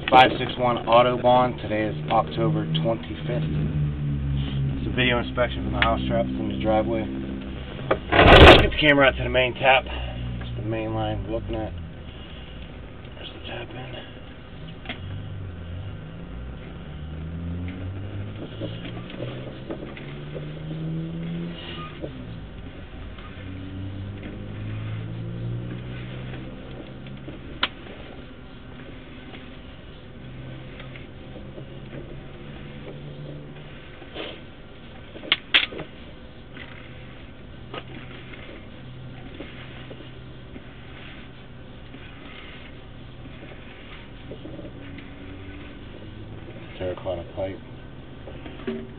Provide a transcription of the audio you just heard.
561 Autobahn. Today is October 25th. It's a video inspection from the house trap in the driveway. Get the camera out to the main tap. It's the main line we're looking at. There's the tap in. Terracotta pipe.